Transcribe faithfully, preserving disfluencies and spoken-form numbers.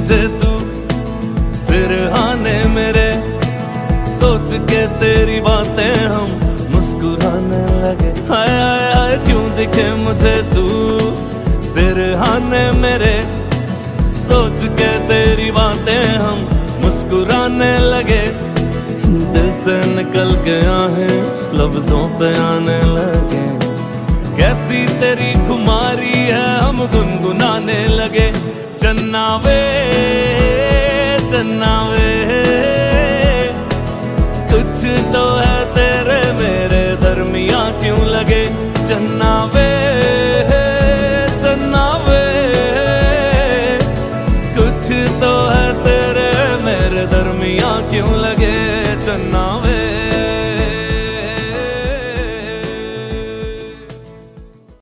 मुझे तू सिरहाने मेरे, सोच के तेरी बातें हम मुस्कुराने लगे। हाय हाय हाय क्यों दिखे मुझे तू सिरहाने मेरे, सोच के तेरी बातें हम मुस्कुराने लगे। दिल से निकल के आहें लफ्जों पे आने लगे, कैसी तेरी खुमारी है हम गुनगुनाने लगे। चन्ना वे